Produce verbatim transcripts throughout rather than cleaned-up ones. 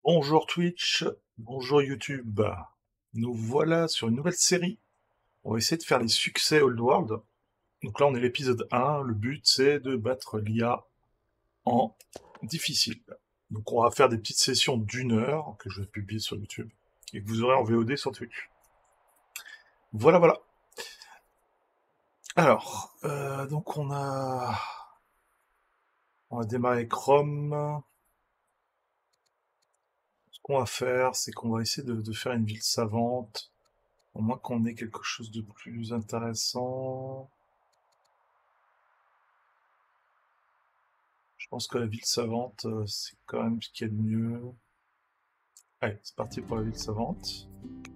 Bonjour Twitch, bonjour YouTube. Nous voilà sur une nouvelle série. On va essayer de faire les succès Old World. Donc là, on est l'épisode un. Le but, c'est de battre l'I A en difficile. Donc on va faire des petites sessions d'une heure que je vais publier sur YouTube et que vous aurez en V O D sur Twitch. Voilà, voilà. Alors, euh, donc on a... On va démarrer Chrome. Ce qu'on va faire, c'est qu'on va essayer de, de faire une ville savante. Au moins qu'on ait quelque chose de plus intéressant. Je pense que la ville savante, euh, c'est quand même ce qu'il y a de mieux. Allez, c'est parti pour la ville savante.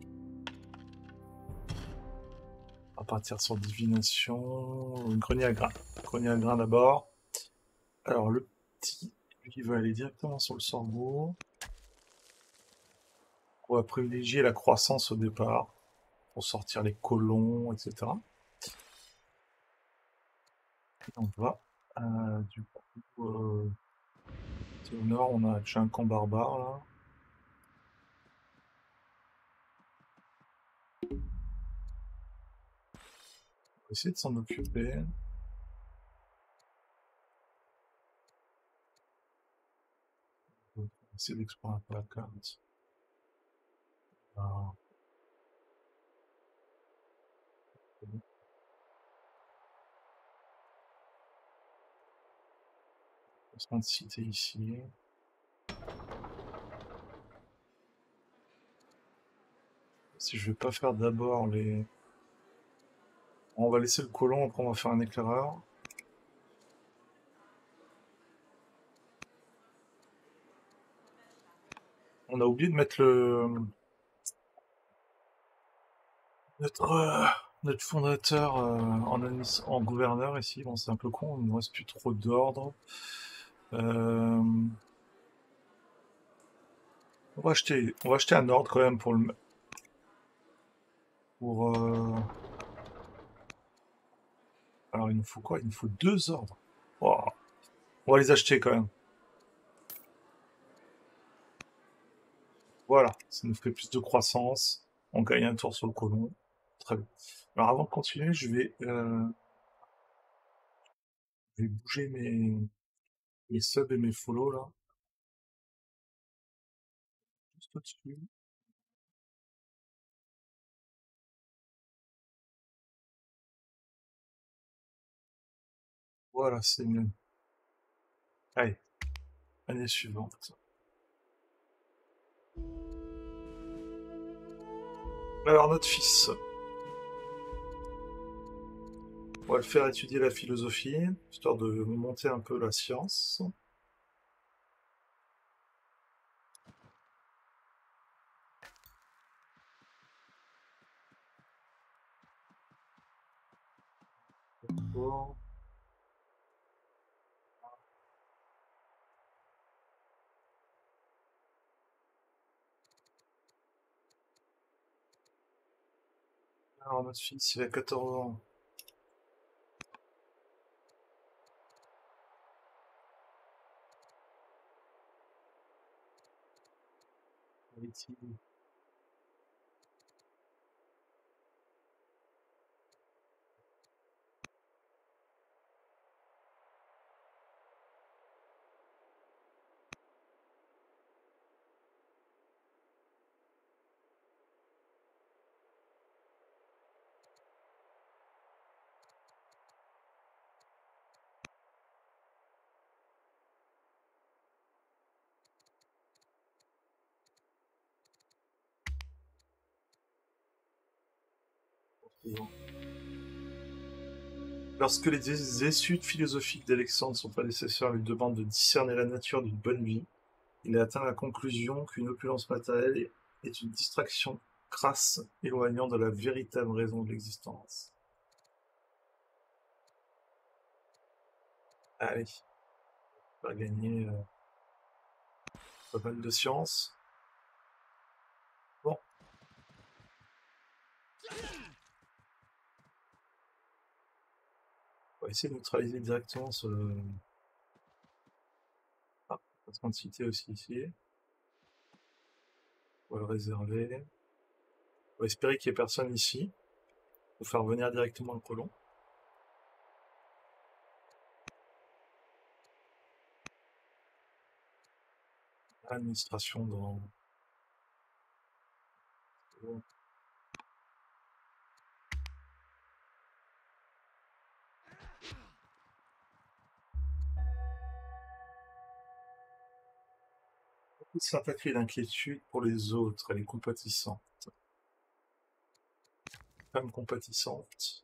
On va partir sur divination. Grenier à grains. Grenier à grains d'abord. Alors le petit, lui, il va aller directement sur le sorgho. On va privilégier la croissance au départ pour sortir les colons, et cetera. Et on va, euh, du coup, euh, au nord, on a déjà un camp barbare là. On va essayer de s'en occuper. On va essayer d'explorer un peu la carte. Alors, placement de cité ici. Si je vais pas faire d'abord les... On va laisser le colon, après on va faire un éclaireur. On a oublié de mettre le... Notre, euh, notre fondateur euh, en, en gouverneur ici. Bon, c'est un peu con, il ne reste plus trop d'ordre. Euh... On va acheter, on va acheter un ordre quand même pour le... Pour, euh... Alors il nous faut quoi? Il nous faut deux ordres. Oh. On va les acheter quand même. Voilà, ça nous fait plus de croissance. On gagne un tour sur le colon. Très bien. Alors avant de continuer, je vais, euh, je vais bouger mes, mes subs et mes follow là. Juste au-dessus. Voilà, c'est mieux. Allez, année suivante. Alors notre fils, on va le faire étudier la philosophie, histoire de monter un peu la science. Bon. Alors notre fils, il a quatorze ans. Lorsque les études philosophiques d'Alexandre, son prédécesseur, lui demandent de discerner la nature d'une bonne vie, il a atteint la conclusion qu'une opulence matérielle est une distraction crasse éloignant de la véritable raison de l'existence. Allez, on va gagner euh, pas mal de science. Bon. On va essayer de neutraliser directement ce... Ah, placement de cité aussi ici. On va le réserver. On va espérer qu'il n'y ait personne ici. Pour faire venir directement le colon. Administration dans... Sympathie et d'inquiétude pour les autres, elle est compatissante. Femme compatissante.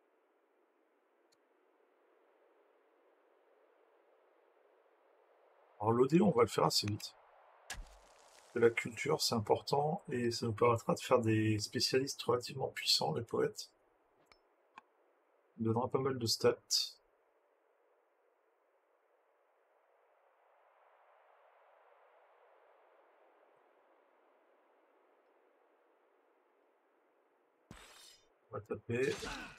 Alors l'O D, on va le faire assez vite. La culture, c'est important, et ça nous permettra de faire des spécialistes relativement puissants, les poètes. Il donnera pas mal de stats. On va taper.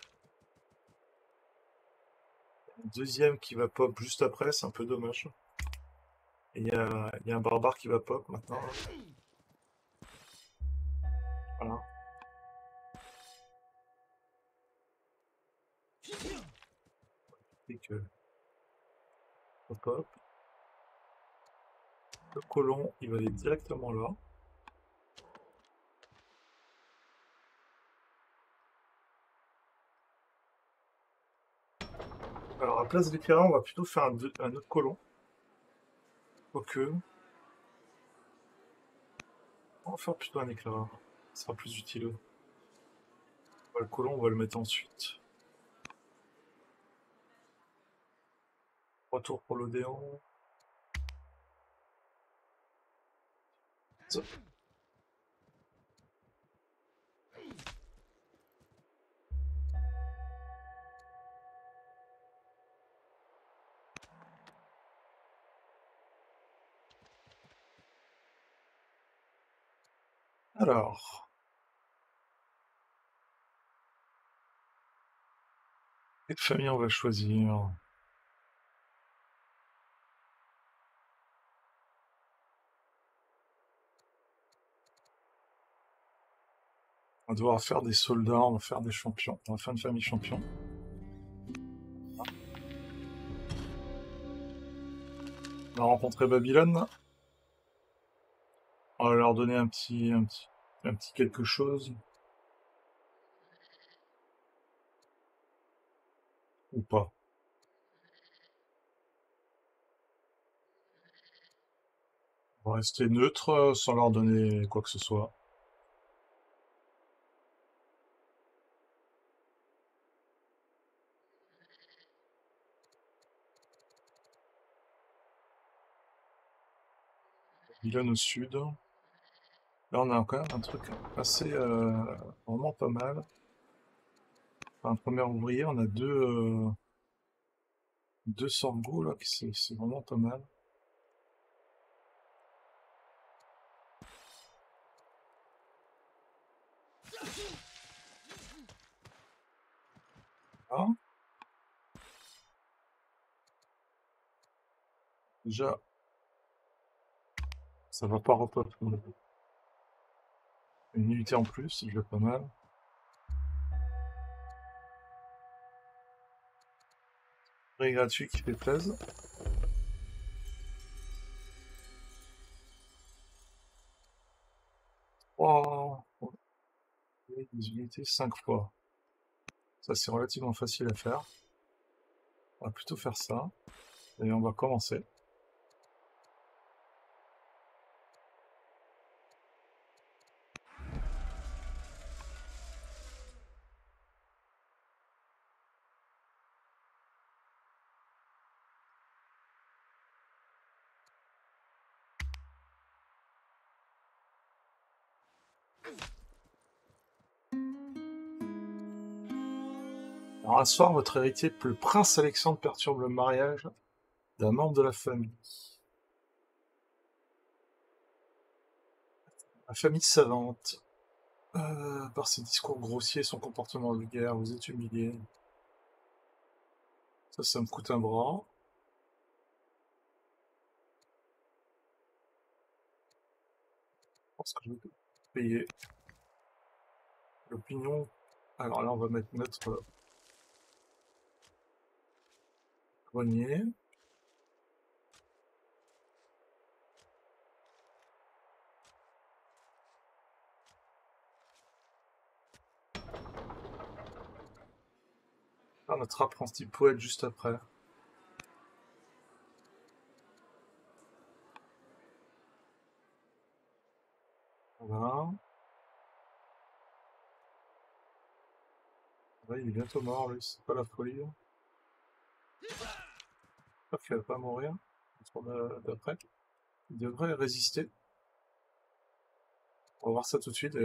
Un deuxième qui va pop juste après, c'est un peu dommage. Et il y a, y a un barbare qui va pop maintenant. Voilà. Et que... on pop. Le colon, il va aller directement là. Alors à place d'éclaireur, on va plutôt faire un, un autre colon. Ok. On va faire plutôt un éclaireur. Ce sera plus utile. Le colon, on va le mettre ensuite. Retour pour l'Odéon. Alors. Quelle famille on va choisir? On va devoir faire des soldats, on va faire des champions. On va faire une famille champion. On a rencontré Babylone. On va leur donner un petit, un petit, un petit quelque chose. Ou pas. On va rester neutre sans leur donner quoi que ce soit. Babylone au sud. Là, on a quand même un truc assez... Euh, vraiment pas mal. Enfin, un premier ouvrier, on a deux... Euh, deux sorgho, là, c'est vraiment pas mal. Ah. Déjà, ça va pas repop. Une unité en plus, c'est déjà pas mal. Prix gratuit qui fait plaisir. Oh, des unités cinq fois. Ça, c'est relativement facile à faire. On va plutôt faire ça. Et on va commencer. Alors, un soir, votre héritier, le prince Alexandre, perturbe le mariage d'un membre de la famille. La famille savante. Euh, par ses discours grossiers et son comportement vulgaire, vous êtes humilié. Ça, ça me coûte un bras. pense que je vais payer l'opinion. Alors là, on va mettre notre grenier. Ah, notre apprenti poète juste après. Voilà. Là, il est bientôt mort, lui, c'est pas la folie. J'espère qu'il va pas mourir. D'après. Il devrait résister. On va voir ça tout de suite d'ailleurs.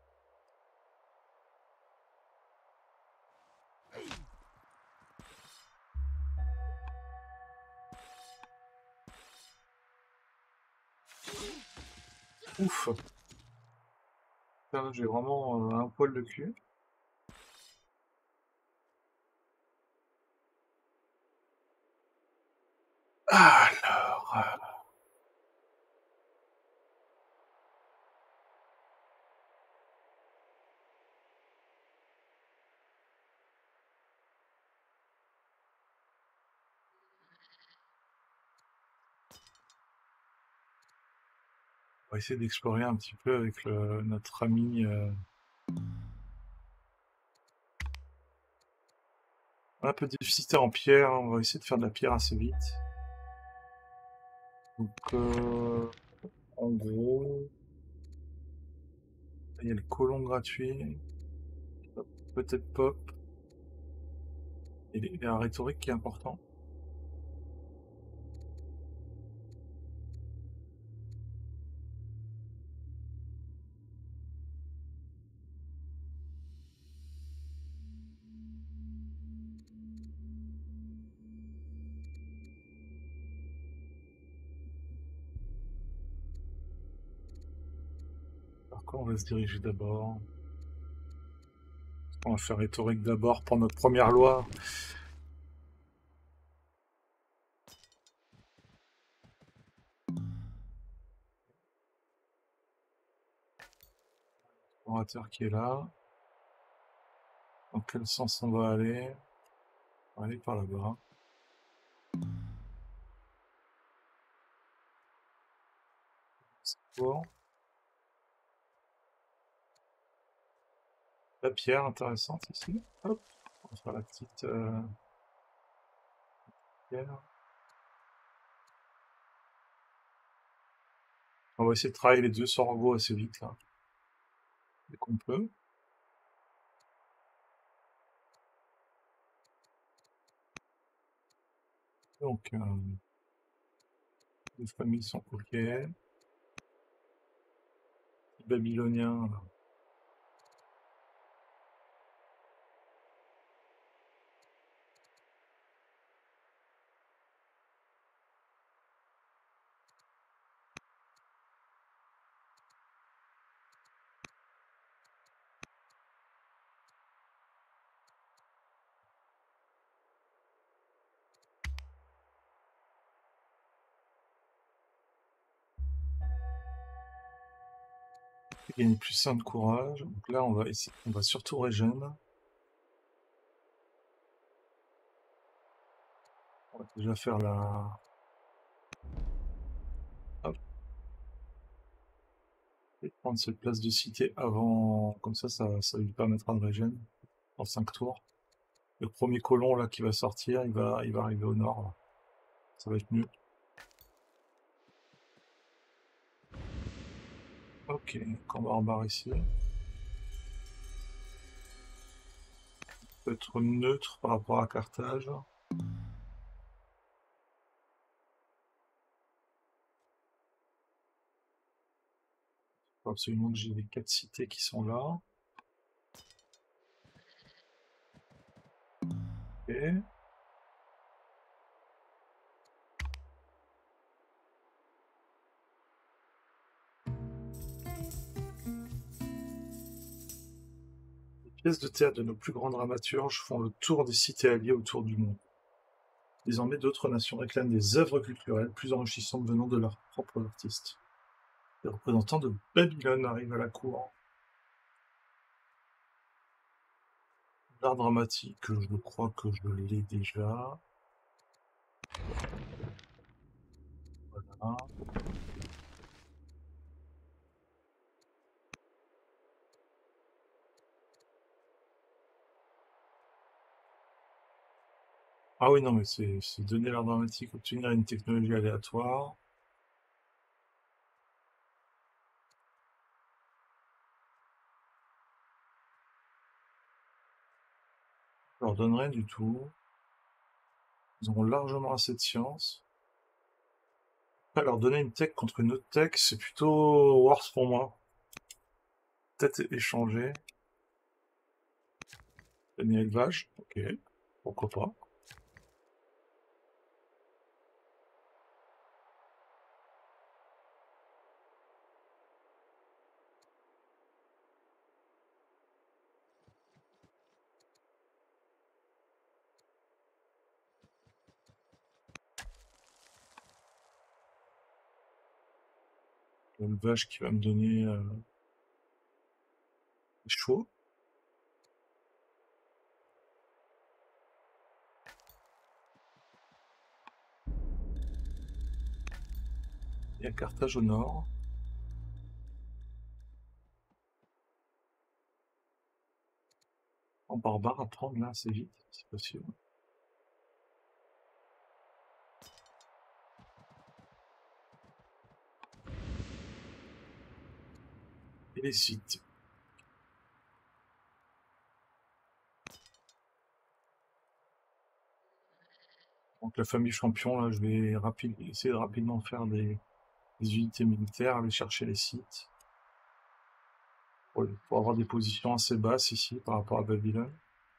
Ouf. Là, j'ai vraiment euh, un poil de cul. Alors... Euh... On va essayer d'explorer un petit peu avec le, notre ami... Euh... Un peu déficitaire en pierre, on va essayer de faire de la pierre assez vite. Donc, euh, en gros, il y a le colon gratuit, peut-être pop, et il y a un rhétorique qui est important. Par quoi on va se diriger d'abord? On va faire rhétorique d'abord pour notre première loi. Orateur qui est là. Dans quel sens on va aller? On va aller par là-bas. C'est bon. La pierre intéressante ici. Hop. On va faire la petite euh, pierre. On va essayer de travailler les deux sorgho assez vite là. Dès qu'on peut. Donc, euh, les familles sont ok. Les Babyloniens. Là. Gagner plus un de courage. Donc là, on va essayer, on va surtout régène. On va déjà faire la. Hop. Et prendre cette place de cité avant. Comme ça, ça, ça lui permettra de régène en cinq tours. Le premier colon là qui va sortir, il va, il va arriver au nord. Là. Ça va être mieux. Ok, on va en barre ici. Peut être neutre par rapport à Carthage. Il faut absolument que j'ai les quatre cités qui sont là. Ok. Les pièces de théâtre de nos plus grands dramaturges font le tour des cités alliées autour du monde. Désormais, d'autres nations réclament des œuvres culturelles plus enrichissantes venant de leurs propres artistes. Les représentants de Babylone arrivent à la cour. L'art dramatique, je crois que je l'ai déjà. Voilà. Ah oui, non, mais c'est c'est donner l'art dramatique, obtenir une technologie aléatoire. Je leur donne rien du tout. Ils auront largement assez de science. Après, leur donner une tech contre une autre tech, c'est plutôt worse pour moi. Peut-être échanger. Donner élevage, ok. Pourquoi pas. L'élevage qui va me donner euh, des chevaux. Il y a Carthage au nord. En barbare à prendre là assez vite, c'est possible. Et les sites. Donc la famille champion, là, je vais rapide, essayer de rapidement faire des, des unités militaires, aller chercher les sites. Pour, pour avoir des positions assez basses ici par rapport à Babylone.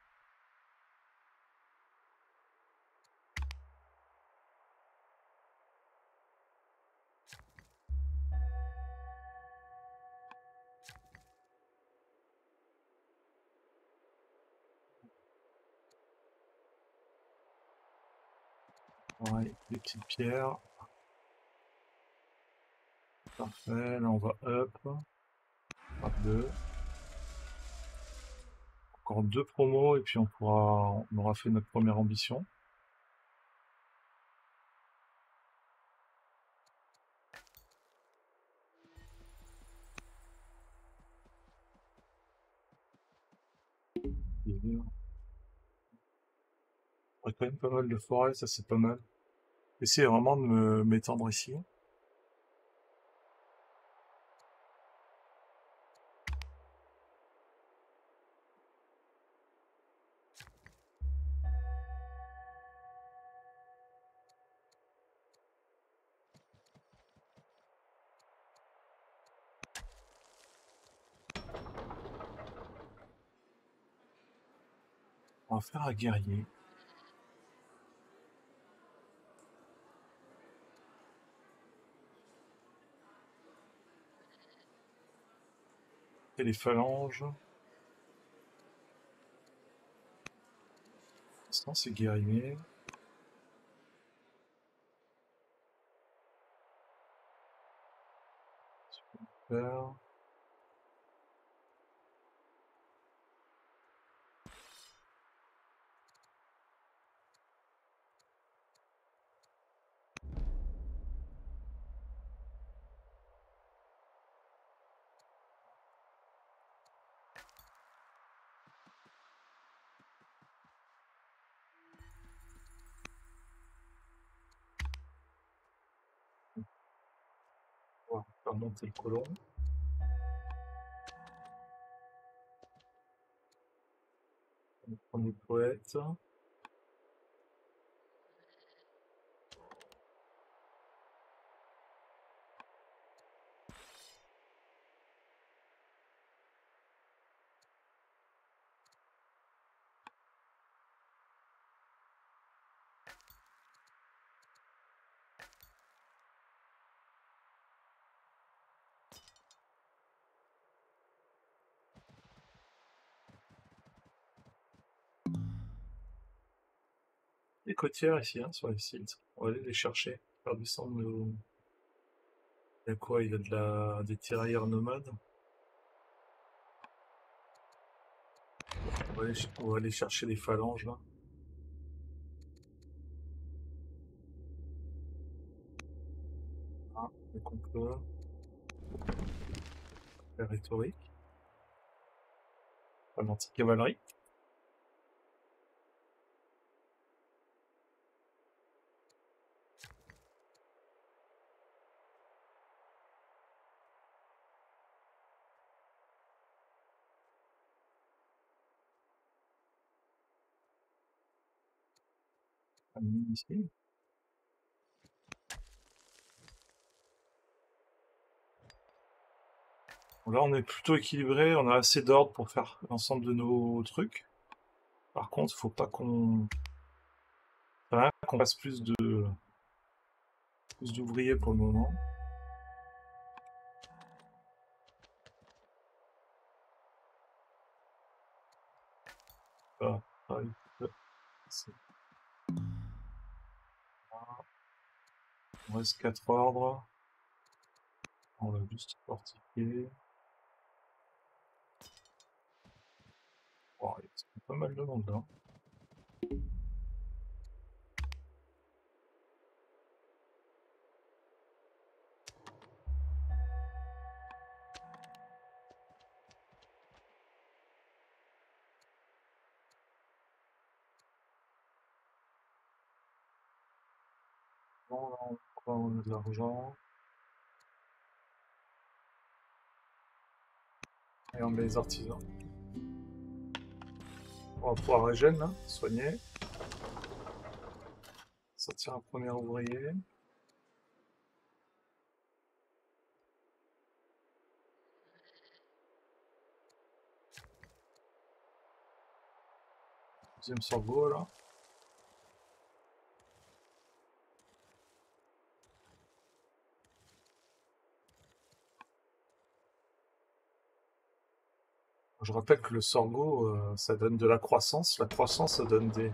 Ouais, des petites pierres. Parfait, là on va up. Up deux. Encore deux promos et puis on pourra, on aura fait notre première ambition. Il y a quand même pas mal de forêts, ça c'est pas mal. Essayer vraiment de me m'étendre ici. On va faire un guerrier. Et les phalanges. Sinon c'est guerrier. Super. On va faire monter le colon. On prend les poètes. Les côtières ici, hein, sur les sites. On va aller les chercher, faire descendre nos, Il y a quoi? Il y a de la... des tirailleurs nomades. On va aller, ch- on va aller chercher les phalanges là. Ah, dès qu'on peut. La rhétorique. Pas l'anti-cavalerie. Un missile. Bon, là, on est plutôt équilibré. On a assez d'ordre pour faire l'ensemble de nos trucs. Par contre, faut pas qu'on enfin, qu'on fasse plus de plus d'ouvriers pour le moment. Ah, ah, il- c'est- il reste quatre ordres. On va juste fortifier. Oh, il reste pas mal de monde là. Bon, là, on quoi, on a de l'argent. Et on met les artisans. On va pouvoir régénérer, là, soigner. Sortir un premier ouvrier. Deuxième sorgho, là. Je rappelle que le sorgho, euh, ça donne de la croissance. La croissance, ça donne des...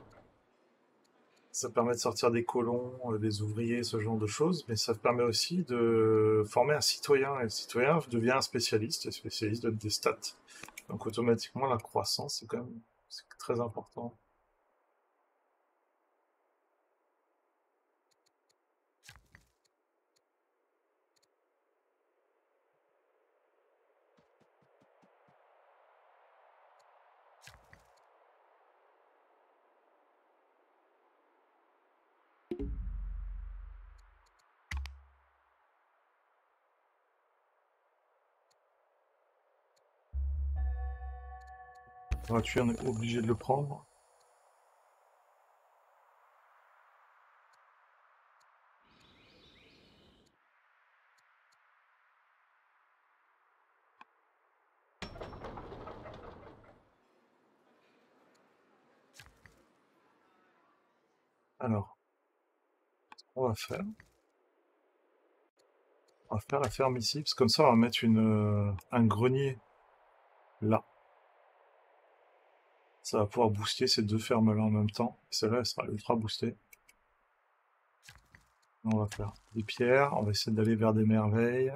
Ça permet de sortir des colons, euh, des ouvriers, ce genre de choses, mais ça permet aussi de former un citoyen. Et le citoyen devient un spécialiste, et le spécialiste donne des stats. Donc automatiquement, la croissance, c'est quand même c'est très important. Gratuit, on est obligé de le prendre. Alors, ce qu'on va faire, on va faire la ferme ici, parce que comme ça, on va mettre une, euh, un grenier là. Ça va pouvoir booster ces deux fermes-là en même temps. Celle-là, elle sera ultra boostée. On va faire des pierres, on va essayer d'aller vers des merveilles.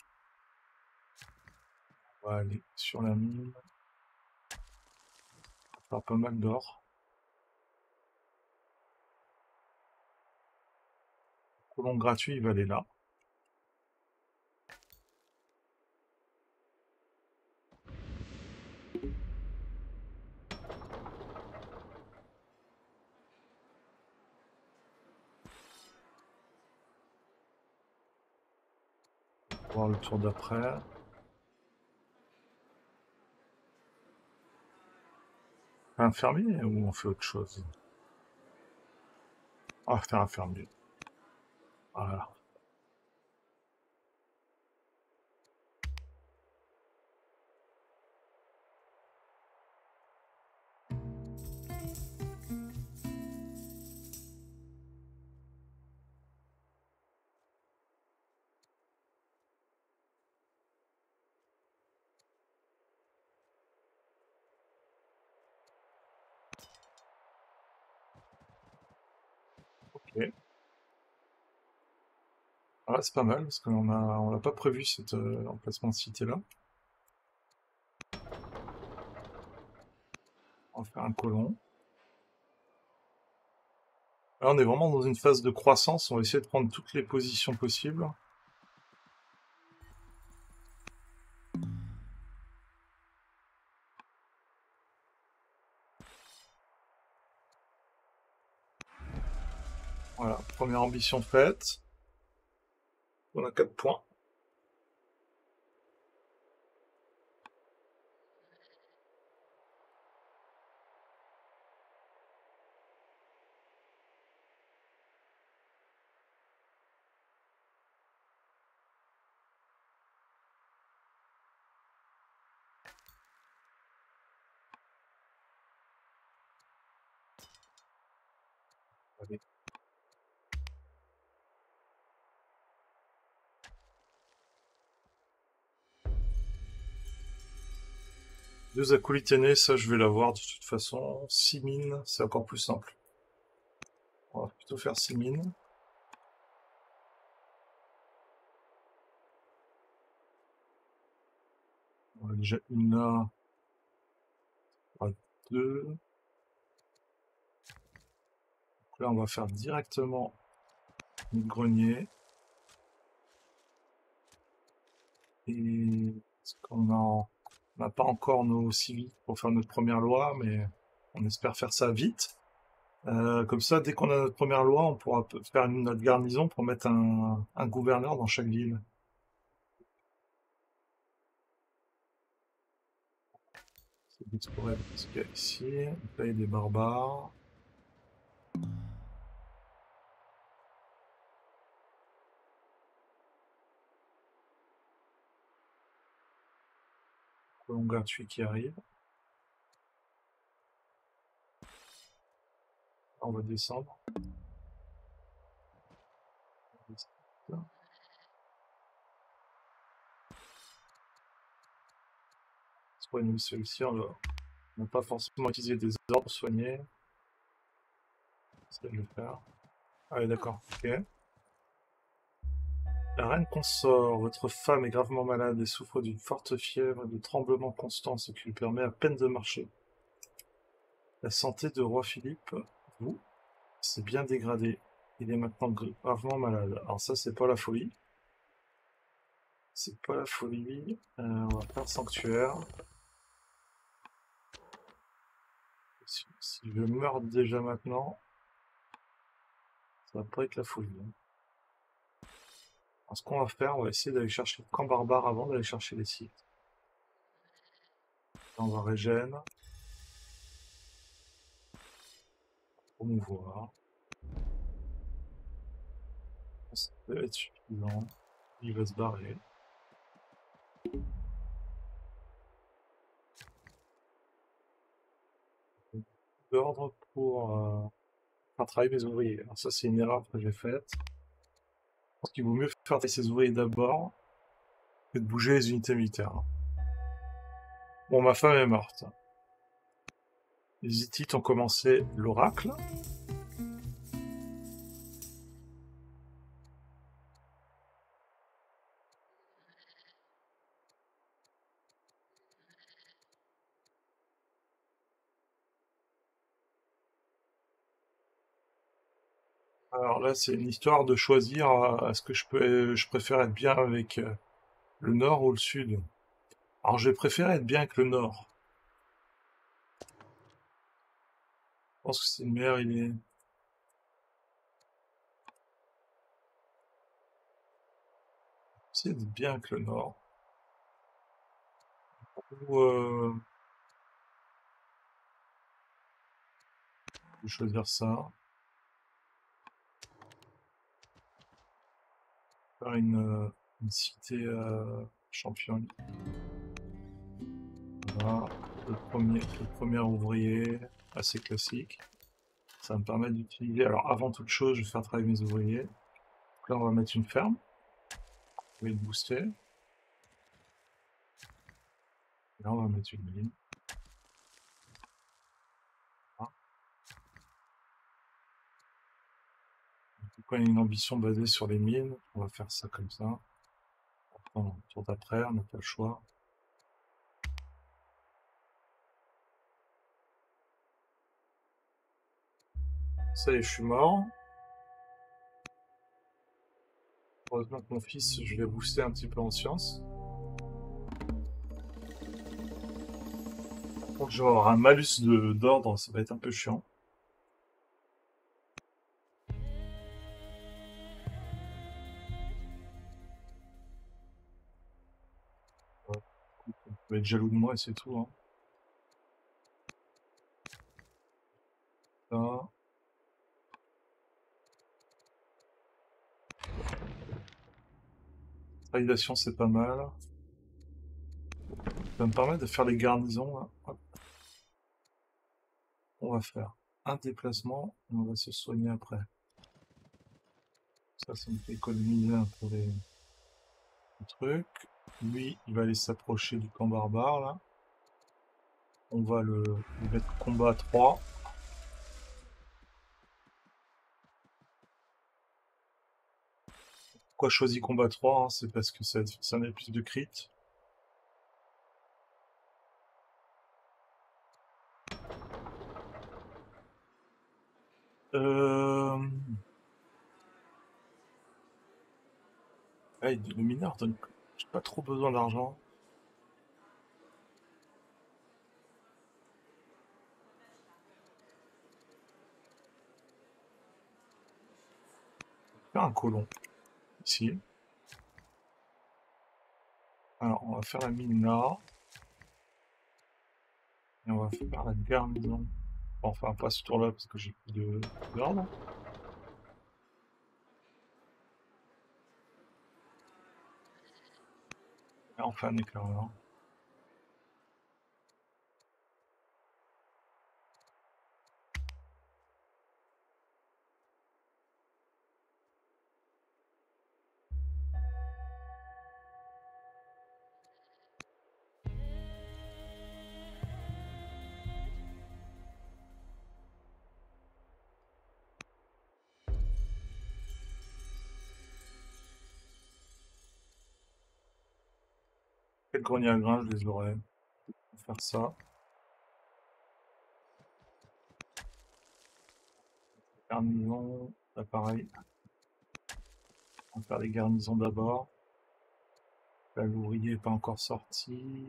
On va aller sur la mine. On va faire pas mal d'or. Colon gratuit, il va aller là. On va voir le tour d'après. Un fermier ou on fait autre chose? On va faire un fermier. Voilà. Ok. Ah, c'est pas mal, parce qu'on a, on l'a pas prévu, cet euh, emplacement de cité-là. On va faire un colon. Là, on est vraiment dans une phase de croissance, on va essayer de prendre toutes les positions possibles. Voilà, première ambition faite. On a quatre points. Allez. Deux acolyténés, ça je vais l'avoir de toute façon. Six mines, c'est encore plus simple. On va plutôt faire six mines. On a déjà une là. On a deux. Donc là, on va faire directement une grenier. Et est-ce qu'on a... on n'a pas encore nos civils pour faire notre première loi, mais on espère faire ça vite. Euh, comme ça, dès qu'on a notre première loi, on pourra p- faire une, notre garnison pour mettre un, un gouverneur dans chaque ville. C'est d'explorer ce qu'il y a ici. On paye des barbares. Colon gratuit qui arrive. On va descendre. Soigner celui-ci, on va on va pas forcément utiliser des ordres pour soigner. C'est de le faire. Ah oui, d'accord. Ok. La reine consort, votre femme est gravement malade et souffre d'une forte fièvre et de tremblements constants, ce qui lui permet à peine de marcher. La santé de roi Philippe, vous, s'est bien dégradée. Il est maintenant gravement malade. Alors ça, c'est pas la folie. C'est pas la folie. Euh, on va faire sanctuaire. Si, si je meurs déjà maintenant, ça va pas être la folie. Hein. Alors, ce qu'on va faire, on va essayer d'aller chercher le camp barbare avant d'aller chercher les sites. Là, on va régène. Promouvoir. Ça peut être suffisant. Il va se barrer. D'ordre pour euh, faire travailler mes ouvriers. Alors ça, c'est une erreur que j'ai faite. Je pense qu'il vaut mieux faire travailler ses ouvriers d'abord que de bouger les unités militaires. Bon, ma femme est morte. Les Hittites ont commencé l'oracle. Alors là, c'est une histoire de choisir euh, est-ce que je peux, je préfère être bien avec euh, le nord ou le sud. Alors, je vais préférer être bien avec le nord. Je pense que c'est une meilleure idée. Essayer d'être bien avec le nord. Ou euh, je vais choisir ça. Faire une, euh, une cité euh, championne. Voilà. Le premier, le premier ouvrier, assez classique. Ça va me permet d'utiliser. Alors, avant toute chose, je vais faire travailler mes ouvriers. Donc là, on va mettre une ferme. Je vais le booster. Et là, on va mettre une mine. Quand il y a une ambition basée sur les mines, on va faire ça comme ça. Après, on tour d'après, on n'a pas le choix. Ça y est, je suis mort. Heureusement que mon fils, je vais booster un petit peu en science. Par contre, je vais avoir un malus de- d'ordre, ça va être un peu chiant. Ouais. Écoute, on peut être jaloux de moi et c'est tout, hein. Ça. Validation, c'est pas mal. Ça va me permettre de faire les garnisons, là. Hop. On va faire un déplacement et on va se soigner après. Ça, ça me fait économiser un peu les, les trucs. Lui, il va aller s'approcher du camp barbare, là. On va le, le mettre combat à trois. Pourquoi choisi combat trois, hein, c'est parce que ça, ça met plus de crit. Euh... Ah, le mineur donne... J'ai pas trop besoin d'argent. Faire un colon. Ici. Alors, on va faire la mine là. Et on va faire la garnison. Enfin, pas ce tour-là parce que j'ai plus de d'ordre. Et on fait un éclaireur. Quel grenier à grains, je les aurais. On va faire ça. Garnison, là pareil. On va faire les garnisons d'abord. Là, l'ouvrier n'est pas encore sorti.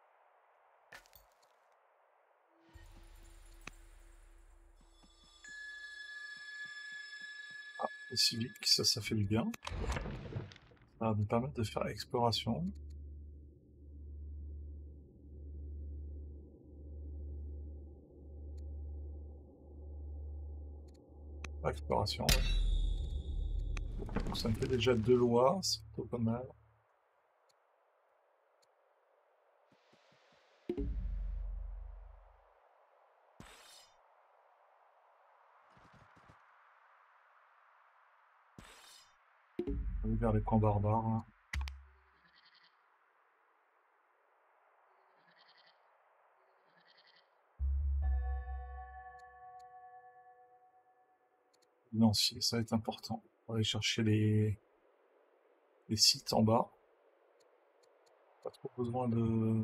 Ah, les civiques, ça, ça fait du bien. Ça va nous permettre de faire exploration. Exploration, ouais. Donc, ça me fait déjà deux lois, c'est plutôt pas mal. On va vers les camps barbares, hein. Financier, ça va être important. On va aller chercher les, les sites en bas. Pas trop besoin de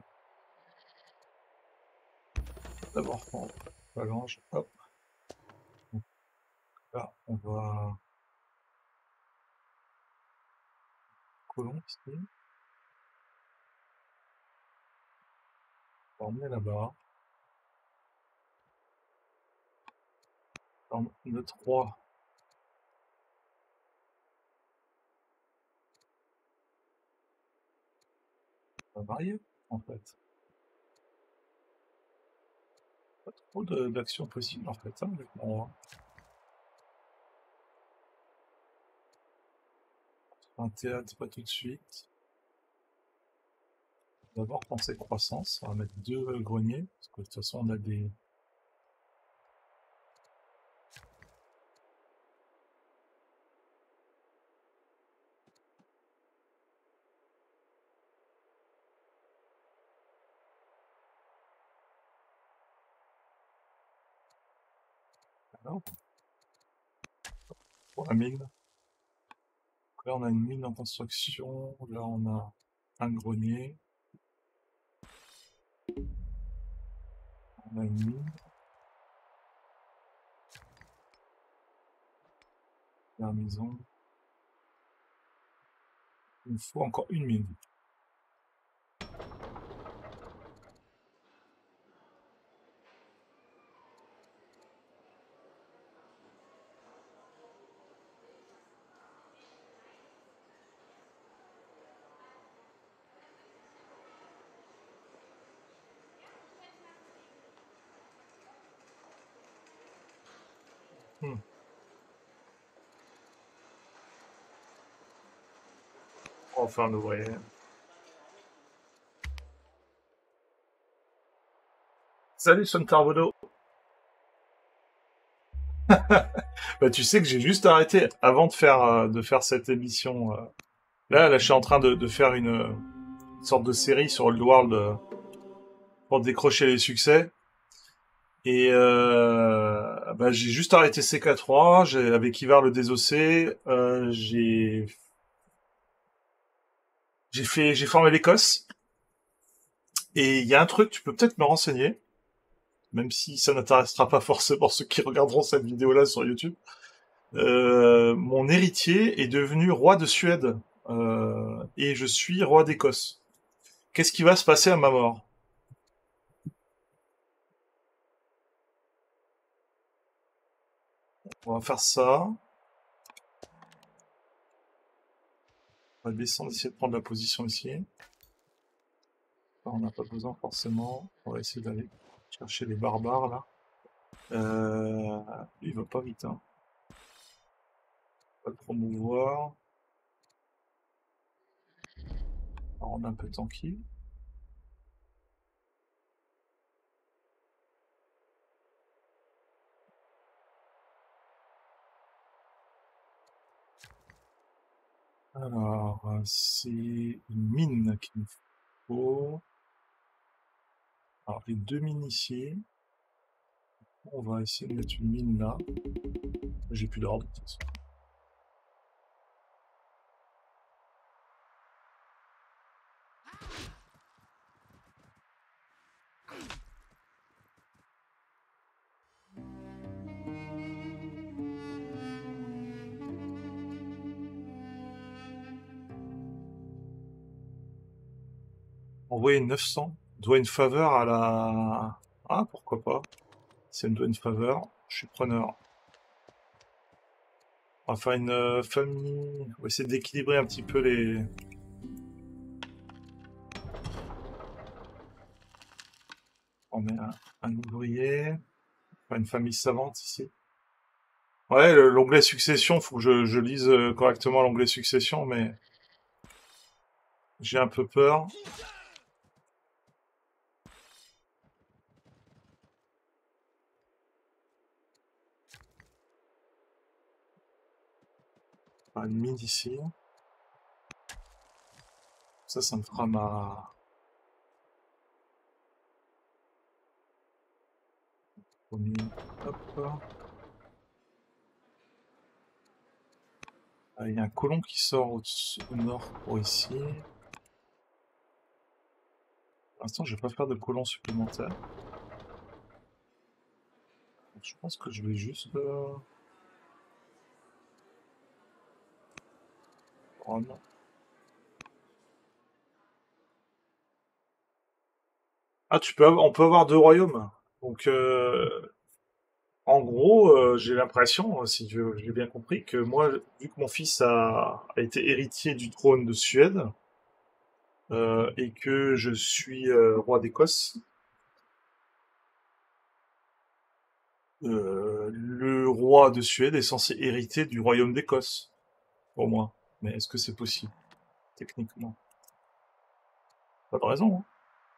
d'abord prendre phalange. Hop. Donc là, on va colon ici. On va emmener là-bas. Le trois. On va varier, en fait. Pas trop d'actions possibles, en fait, hein, avec mon roi. Un théâtre, pas tout de suite. D'abord penser croissance, on va mettre deux greniers, parce que de toute façon on a des... Alors, pour la mine. Là, on a une mine en construction. Là, on a un grenier. On a une mine. La maison. Il me faut encore une mine. Hmm. Enfin, le vrai. Salut, Son Carbono. Bah, tu sais que j'ai juste arrêté avant de faire, euh, de faire cette émission. euh. Là, là, je suis en train de, de faire une, euh, sorte de série sur Old World euh, pour décrocher les succès. Et euh, bah, j'ai juste arrêté C K trois, j'ai, avec Ivar le Désossé, euh, j'ai j'ai fait j'ai formé l'Écosse. Et il y a un truc, tu peux peut-être me renseigner, même si ça n'intéressera pas forcément ceux qui regarderont cette vidéo-là sur YouTube. Euh, mon héritier est devenu roi de Suède euh, et je suis roi d'Écosse. Qu'est-ce qui va se passer à ma mort? On va faire ça. On va descendre, essayer de prendre la position ici. On n'a pas besoin forcément. On va essayer d'aller chercher les barbares là. Euh, il va pas vite, hein. On va le promouvoir. Alors, on est un peu tranquille. Alors, euh, c'est une mine qu'il me faut. Alors, les deux mines ici. On va essayer de mettre une mine là. J'ai plus d'ordre de toute façon. Envoyer neuf cents. Doit une faveur à la... Ah, pourquoi pas. Si elle me doit une faveur, je suis preneur. On va faire une euh, famille... On va essayer d'équilibrer un petit peu les... On met un, un ouvrier. Enfin, une famille savante ici. Ouais, le- l'onglet succession, faut que je, je lise euh, correctement l'onglet succession, mais j'ai un peu peur. Enfin, une mine ici. Ça, ça me fera ma... Premier. Hop. Ah, il y a un colon qui sort au, au nord pour ici. Pour l'instant, je vais pas faire de colon supplémentaire. Donc, je pense que je vais juste... euh, prendre. Ah, tu peux avoir- on peut avoir deux royaumes. Donc, euh, en gros, euh, j'ai l'impression, si je- j'ai bien compris, que moi, vu que mon fils a, a été héritier du trône de Suède, euh, et que je suis euh, roi d'Écosse, euh, le roi de Suède est censé hériter du royaume d'Écosse, pour moi. Mais est-ce que c'est possible, techniquement? Pas de raison, hein.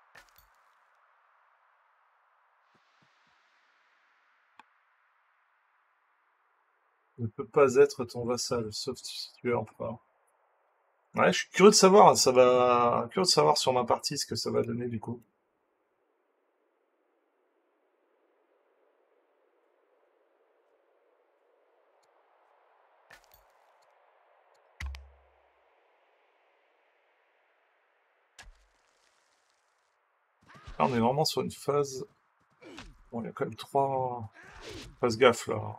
Ne peut pas être ton vassal, sauf si tu es empereur. Ouais, je suis curieux de savoir, ça va, curieux de savoir sur ma partie ce que ça va donner du coup. Là, on est vraiment sur une phase... Bon, il y a quand même trois... Phase gaffe, là.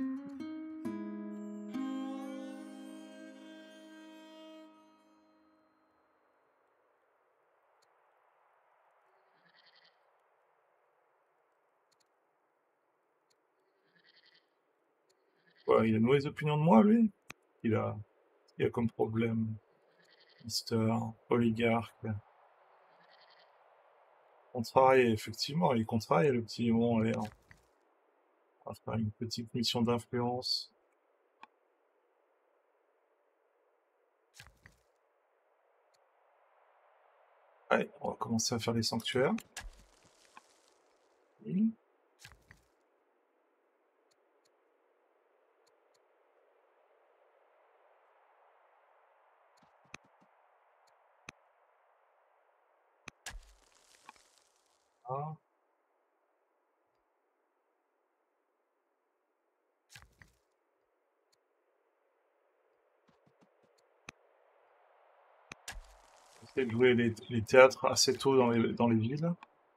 Ouais, il a une mauvaise opinion de moi, lui. Il a... Il a comme problème... Mister... Oligarque... Contrarié, effectivement, il est contrarié, le petit... Bon, allez, on va faire une petite mission d'influence. Allez, on va commencer à faire les sanctuaires. Oui. Ah. Essayer de jouer les, les théâtres assez tôt dans les, dans les villes.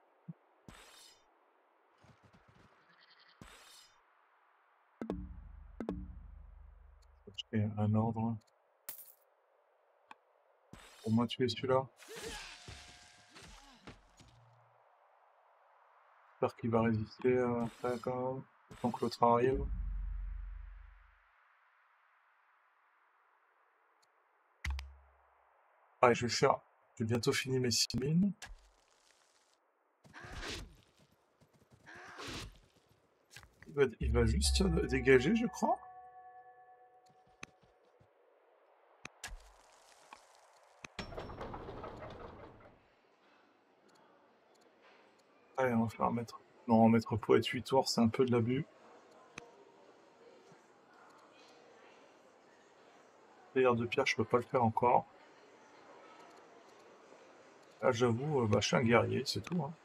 Je fais un ordre. Pour moi, tuer celui-là. J'espère qu'il va résister euh, après quand même, tant que l'autre arrive. Allez, je vais faire... J'ai bientôt fini mes six mines. Il va, il va juste dégager, je crois. Allez, on va faire mettre... Non, mettre poète huit tours, c'est un peu de l'abus. D'ailleurs, de pierre, je peux pas le faire encore. Là, j'avoue, euh, bah, je suis un guerrier, c'est tout. Hein.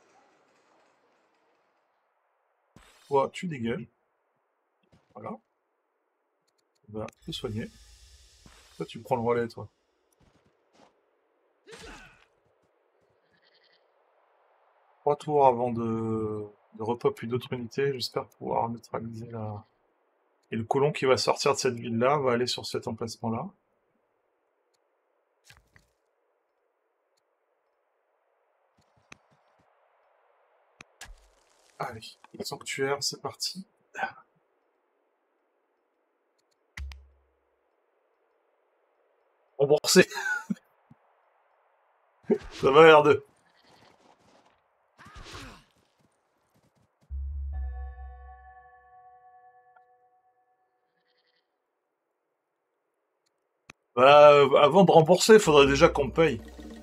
Toi, tu dégages. Voilà. Va te soigner. Toi, tu prends le relais, toi. Trois tours avant de, de repop une autre unité. J'espère pouvoir neutraliser la... Et le colon qui va sortir de cette ville-là va aller sur cet emplacement-là. Allez, le sanctuaire, c'est parti. Remboursé. Ça va, R deux. Bah, euh, avant de rembourser, il faudrait déjà qu'on paye.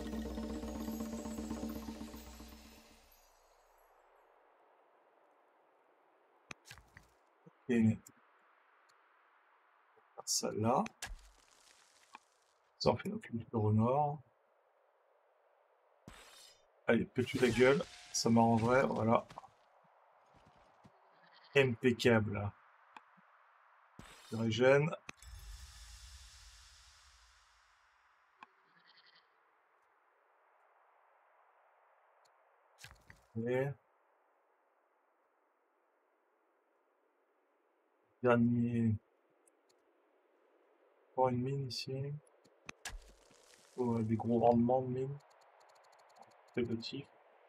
Et... ça là. Ça, on fait nos cultures au nord. Allez, pète-tu la gueule. Ça m'arrangerait, voilà. Impeccable. Je régène. Et... dernier... Encore une mine ici. Oh, des gros rendements de mine. Très petit.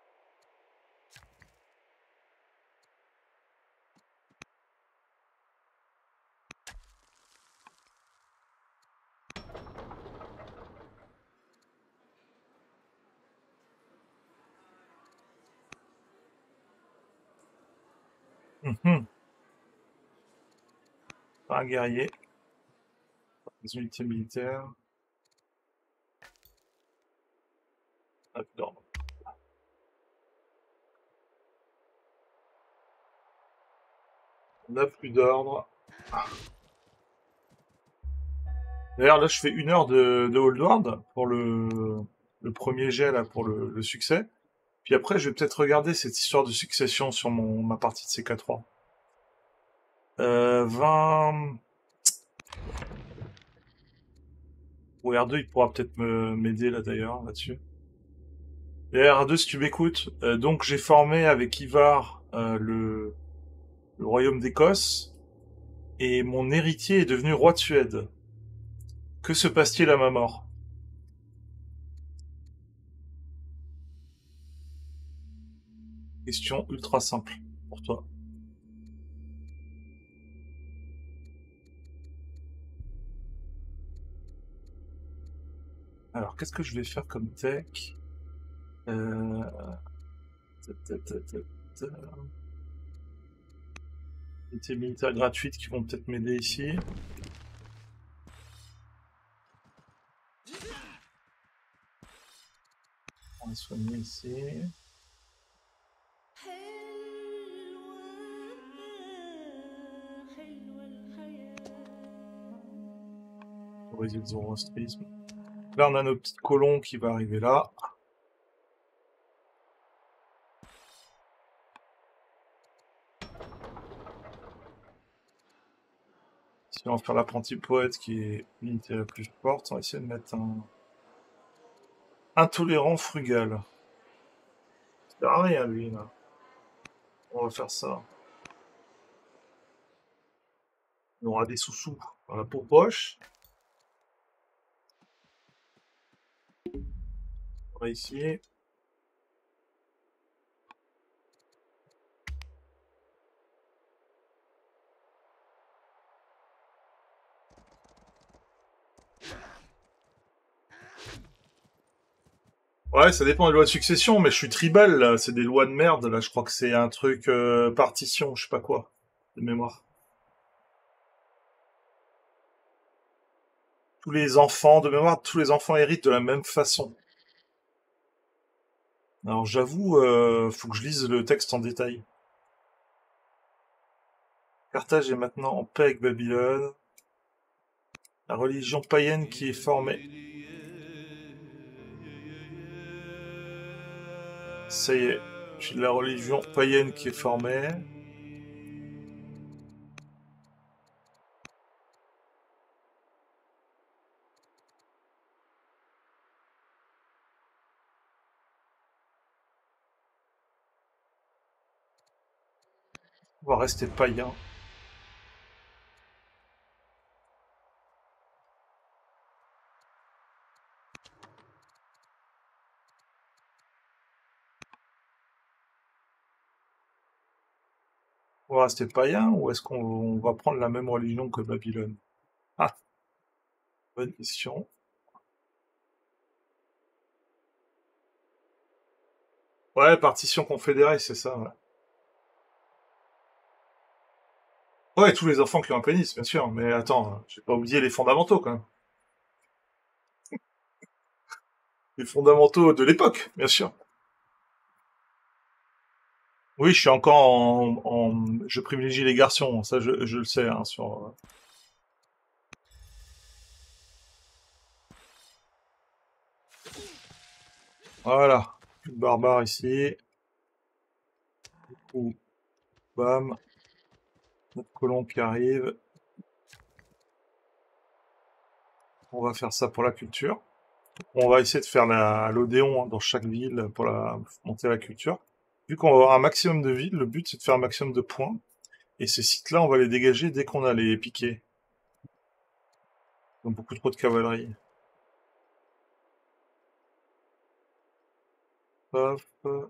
Hum Un guerrier. Des unités militaires. Ah, putain. On n'a plus d'ordre. D'ailleurs, là, je fais une heure de, de Old World pour le, le premier jet, là, pour le, le succès. Puis après, je vais peut-être regarder cette histoire de succession sur mon, ma partie de C K trois. Euh, vingt... Ou R deux, il pourra peut-être m'aider, là, d'ailleurs, là-dessus. Et R deux, si tu m'écoutes, euh, donc j'ai formé avec Ivar euh, le, le royaume d'Écosse, et mon héritier est devenu roi de Suède. Que se passe-t-il à ma mort? Question ultra simple pour toi. Alors, qu'est-ce que je vais faire comme tech? euh... Unités militaires gratuites qui vont peut-être m'aider ici. On va soigner ici. Autoriser le zoroastrisme. Là, on a nos petites colons qui vont arriver là. Si on va faire l'apprenti poète qui est l'unité la plus forte, on va essayer de mettre un intolérant frugal. Ça sert à rien lui là. On va faire ça. On aura des sous-sous dans la peau poche. On va ici. Ouais, ça dépend des lois de succession, mais je suis tribal, là. C'est des lois de merde, là. Je crois que c'est un truc euh, partition, je sais pas quoi, de mémoire. Tous les enfants, de mémoire, tous les enfants héritent de la même façon. Alors j'avoue, euh, faut que je lise le texte en détail. Carthage est maintenant en paix avec Babylone. La religion païenne qui est formée. Ça y est, j'ai la religion païenne qui est formée. On va rester païen. On va rester païen ou est-ce qu'on va prendre la même religion que Babylone? Ah, bonne question. Ouais, partition confédérée, c'est ça, ouais. Ouais, tous les enfants qui ont un pénis, bien sûr, mais attends, j'ai pas oublié les fondamentaux, quand même. Les fondamentaux de l'époque, bien sûr. Oui, je suis encore en... en- je privilégie les garçons, ça je, je le sais, hein, sur... Voilà, plus de barbares ici. Du coup, bam, notre colon qui arrive. On va faire ça pour la culture. On va essayer de faire la l'Odéon hein, dans chaque ville pour la monter la culture. Vu qu'on va avoir un maximum de villes, le but c'est de faire un maximum de points. Et ces sites-là, on va les dégager dès qu'on a les piquets. Donc beaucoup trop de cavalerie. Hop.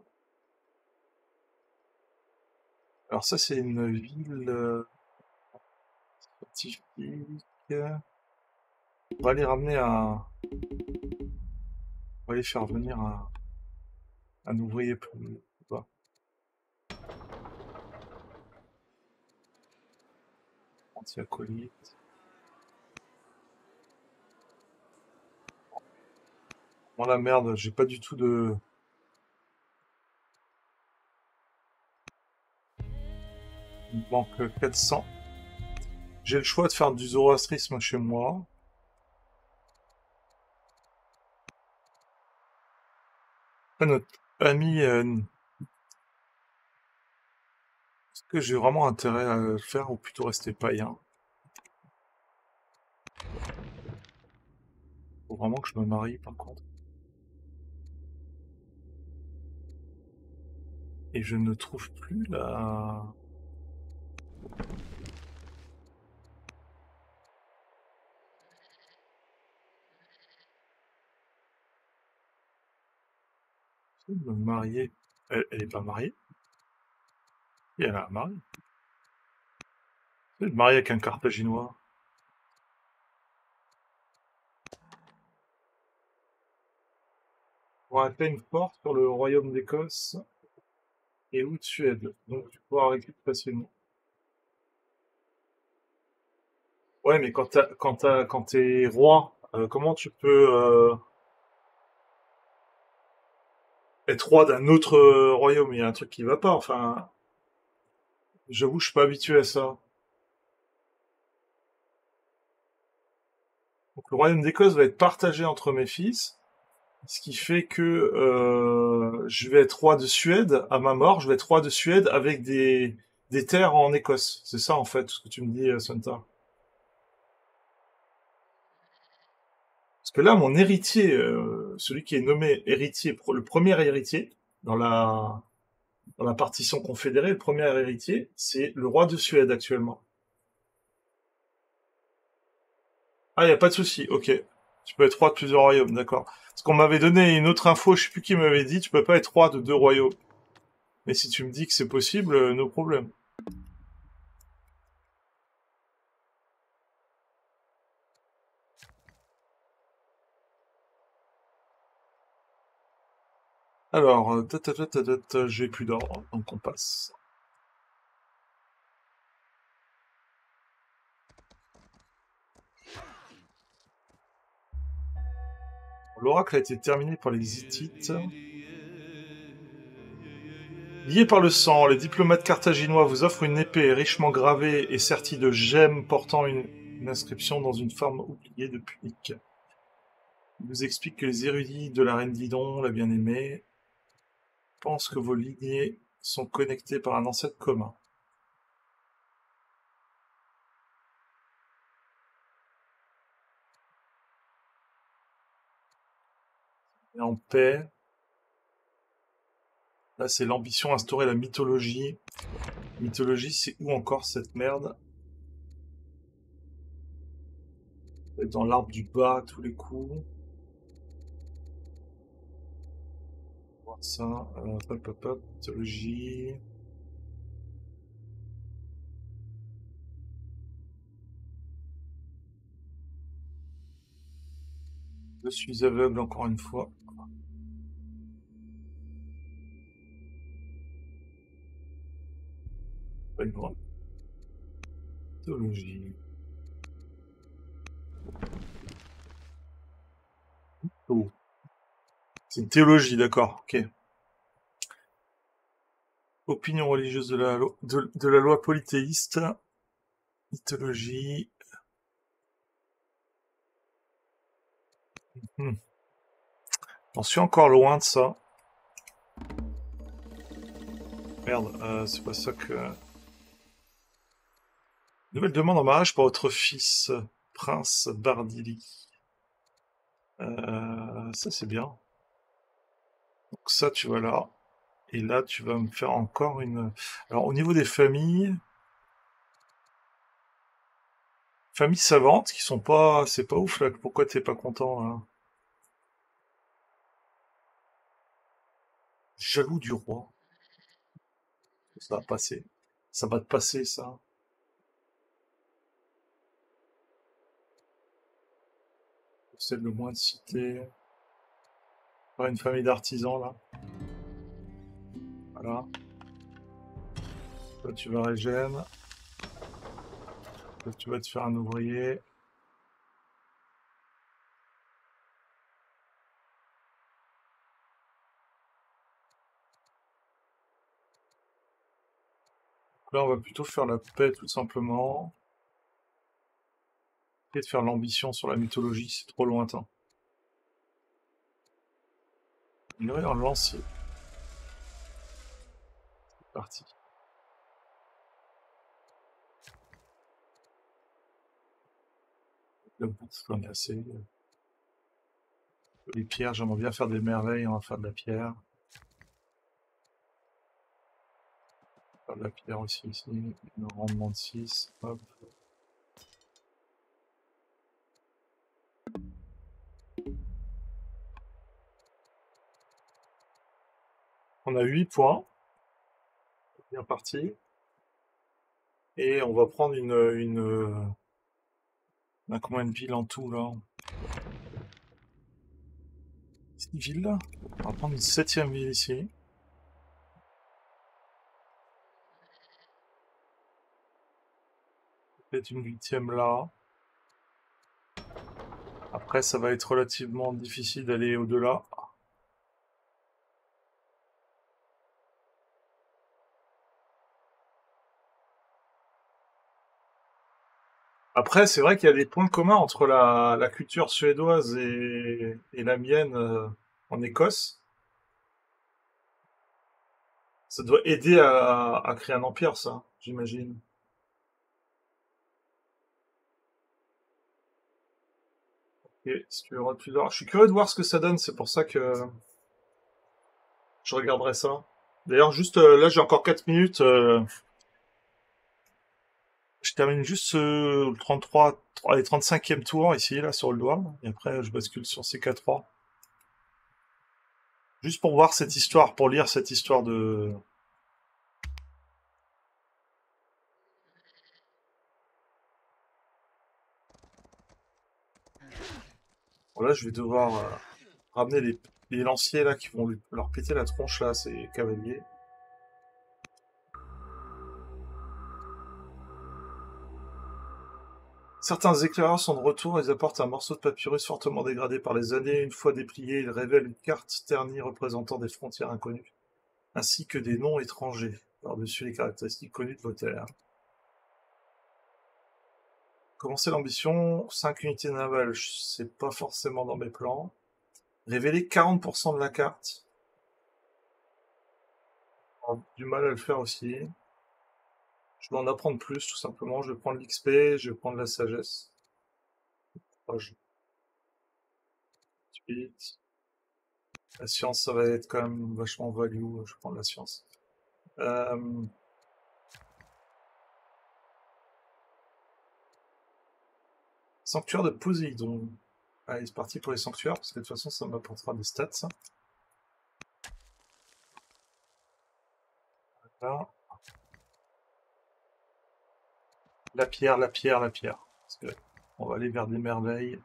Alors ça, c'est une ville euh, scientifique. On va les ramener à... On va les faire venir un, un ouvrier plus bas. Anti-acolyte. Bon la merde, j'ai pas du tout de... Il me manque quatre cents. J'ai le choix de faire du zoroastrisme chez moi. Après, notre ami... euh, Est-ce que j'ai vraiment intérêt à le faire ou plutôt rester païen? Faut vraiment que je me marie par contre. Et je ne trouve plus la... Me marier. Elle, elle est pas mariée? Et elle a un mari. Elle est mariée avec un Carthaginois. Pour un une forte sur le royaume d'Écosse et ou de Suède. Donc tu pourras récupérer facilement. Ouais, mais quand t'as, quand t'as, quand t'es roi, euh, comment tu peux euh, être roi d'un autre euh, royaume? Il y a un truc qui va pas. Enfin, j'avoue, je suis pas habitué à ça. Donc le royaume d'Écosse va être partagé entre mes fils, ce qui fait que euh, je vais être roi de Suède à ma mort. Je vais être roi de Suède avec des des terres en Écosse. C'est ça en fait ce que tu me dis, euh, Santa. Parce que là, mon héritier, euh, celui qui est nommé héritier, pro- le premier héritier dans la dans la partition confédérée, le premier héritier, c'est le roi de Suède actuellement. Ah, il y a pas de souci. Ok, tu peux être roi de plusieurs royaumes, d'accord. Parce qu'on m'avait donné une autre info, je sais plus qui m'avait dit, tu peux pas être roi de deux royaumes. Mais si tu me dis que c'est possible, euh, no problème. Alors, euh, ta, ta, ta, ta, ta, ta, j'ai plus d'ordre, donc on passe. L'oracle a été terminé par les Hittites. Liés par le sang, les diplomates carthaginois vous offrent une épée richement gravée et sertie de gemmes portant une, une inscription dans une forme oubliée de Punique. Ils vous expliquent que les érudits de la reine Didon, la bien-aimée, pensent que vos lignées sont connectées par un ancêtre commun. Et en paix, là c'est l'ambition instaurer la mythologie. Mythologie, c'est où encore cette merde? Dans l'arbre du bas, tous les coups. Voir ça, euh, hop, hop, hop, mythologie. Je suis aveugle encore une fois. Pas une grande. Mythologie. Oh. C'est une théologie, d'accord, ok. Opinion religieuse de la, lo- de, de la loi polythéiste. Mythologie. Hmm. J'en suis encore loin de ça. Merde, euh, c'est pas ça que... Nouvelle demande en mariage pour votre fils, Prince Bardili. Euh, ça c'est bien. Donc ça tu vas là. Et là tu vas me faire encore une... Alors au niveau des familles... Familles savantes qui sont pas... C'est pas ouf là, pourquoi t'es pas content là? Jaloux du roi. Ça va passer. Ça va te passer ça. C'est le moins de citer. Pas une famille d'artisans là. Voilà. Toi tu vas régène. Toi tu vas te faire un ouvrier. Donc là on va plutôt faire la paix tout simplement. Et de faire l'ambition sur la mythologie, c'est trop lointain. Ignorer un lancier. C'est parti. Le bouffe, j'en ai assez. Les pierres, j'aimerais bien faire des merveilles, on va faire de la pierre. La pierre aussi ici, le rendement de six, hop. On a huit points. Bien parti. Et on va prendre une... une... On a combien de villes en tout là? six villes là. On va prendre une septième ville ici. Peut-être une huitième là. Après, ça va être relativement difficile d'aller au-delà. Après, c'est vrai qu'il y a des points communs entre la, la culture suédoise et, et la mienne euh, en Écosse. Ça doit aider à, à créer un empire, ça, j'imagine. Et si tu veux plus d'or, je suis curieux de voir ce que ça donne, c'est pour ça que je regarderai ça. D'ailleurs, juste euh, là, j'ai encore quatre minutes. euh, je termine juste euh, le trente-trois, allez, trente-cinquième tour ici, là, sur le doigt. Et après, je bascule sur C K trois. Juste pour voir cette histoire, pour lire cette histoire de... Voilà, je vais devoir euh, ramener les, les lanciers, là, qui vont lui- leur péter la tronche, là, ces cavaliers. Certains éclaireurs sont de retour, ils apportent un morceau de papyrus fortement dégradé par les années. Une fois déplié, ils révèlent une carte ternie représentant des frontières inconnues, ainsi que des noms étrangers, par-dessus les caractéristiques connues de vos terres. Commencer l'ambition, cinq unités navales, c'est pas forcément dans mes plans. Révéler quarante pour cent de la carte. J'ai du mal à le faire aussi. Je dois en apprendre plus, tout simplement. Je vais prendre l'X P, je vais prendre la sagesse. Oh, je... La science, ça va être quand même vachement value. Je vais prendre la science. Euh... Sanctuaire de Poséidon. Allez, c'est parti pour les sanctuaires, parce que de toute façon, ça m'apportera des stats. Ça. Voilà. La pierre, la pierre, la pierre. Parce que on va aller vers des merveilles.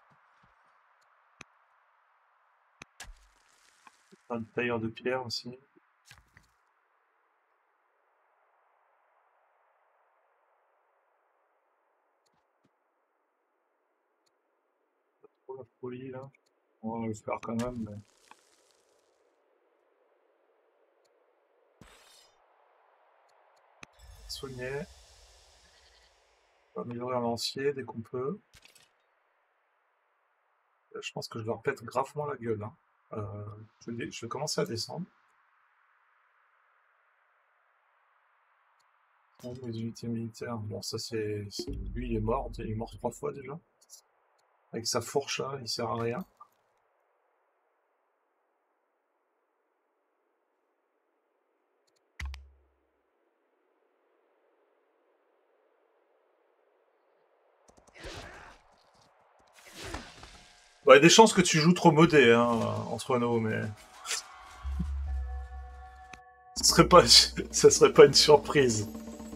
Un tailleur de pierre aussi. Pas trop la folie là. On va le faire quand même. Mais... Soigner. On va améliorer un lancier dès qu'on peut. Là, je pense que je leur pète gravement la gueule. Hein. Euh, je, vais, je vais commencer à descendre. Les unités militaires. Bon, ça c'est. Lui, il est mort. Il est mort trois fois déjà. Avec sa fourche là, il sert à rien. Bah, il y a des chances que tu joues trop modé, hein, Antoine, mais... Ce serait pas... ça serait pas une surprise.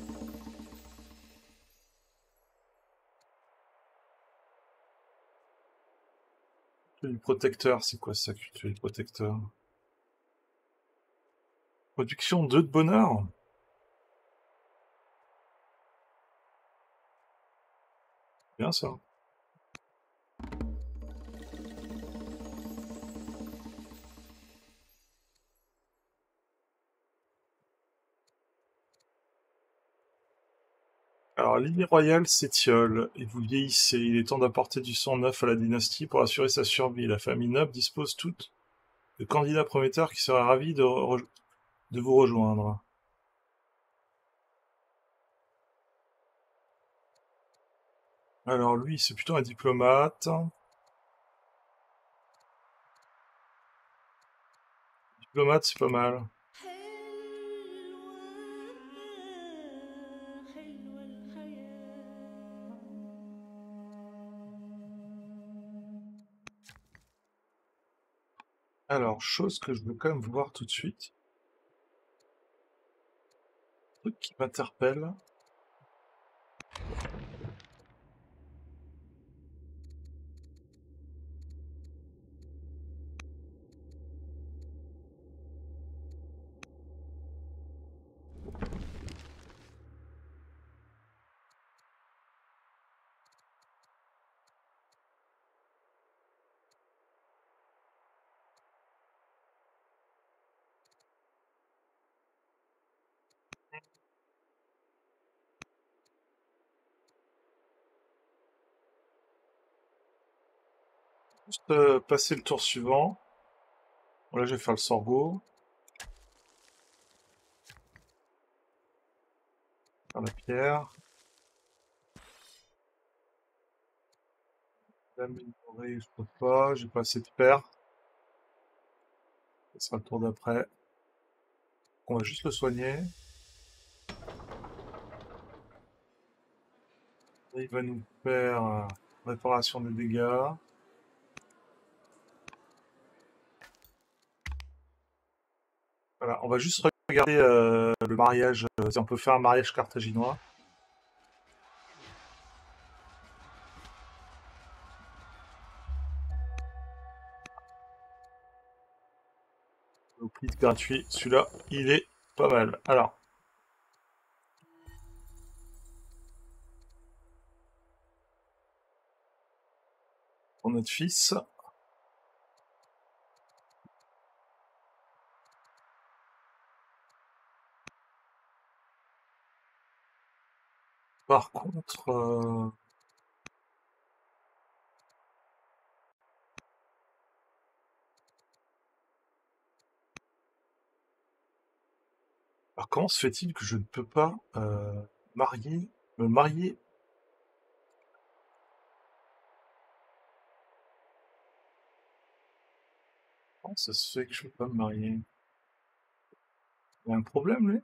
Le protecteur, c'est quoi ça, culture le protecteur? Production deux de bonheur? Bien ça. Alors, l'île royale s'étiole, et vous vieillissez. Il est temps d'apporter du sang neuf à la dynastie pour assurer sa survie. La famille noble dispose toutes de candidats prometteurs qui seraient ravis de, re... de vous rejoindre. Alors lui, c'est plutôt un diplomate. Diplomate, c'est pas mal. Alors, chose que je veux quand même voir tout de suite. Truc qui m'interpelle. Juste euh, passer le tour suivant. Bon, là, je vais faire le sorgho. Faire la pierre. L'améliorer, je peux pas. J'ai pas assez de fer. Ce sera le tour d'après. On va juste le soigner. Et il va nous faire euh, réparation des dégâts. Voilà, on va juste regarder euh, le mariage. euh, si on peut faire un mariage carthaginois. Au prix gratuit. Celui-là, il est pas mal. Alors, pour notre fils. Par contre, euh, alors comment se fait-il que je ne peux pas euh, marier, me marier? Comment ça se fait que je ne peux pas me marier? Il y a un problème, lui?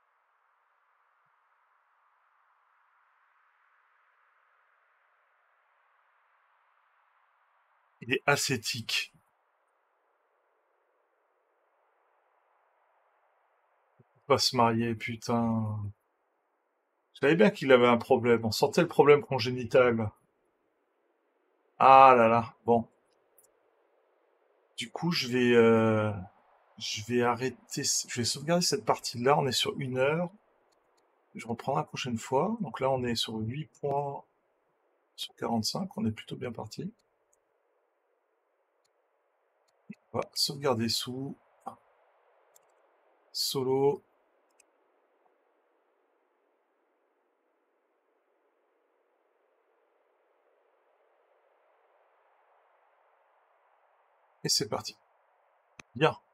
Il est ascétique. Il peut pas se marier, putain. Je savais bien qu'il avait un problème. On sentait le problème congénital. Ah là là. Bon. Du coup, je vais, euh, je vais arrêter. Je vais sauvegarder cette partie-là. On est sur une heure. Je reprendrai la prochaine fois. Donc là, on est sur huit points sur quarante-cinq. On est plutôt bien parti. On va sauvegarder sous. Solo. Et c'est parti. Bien.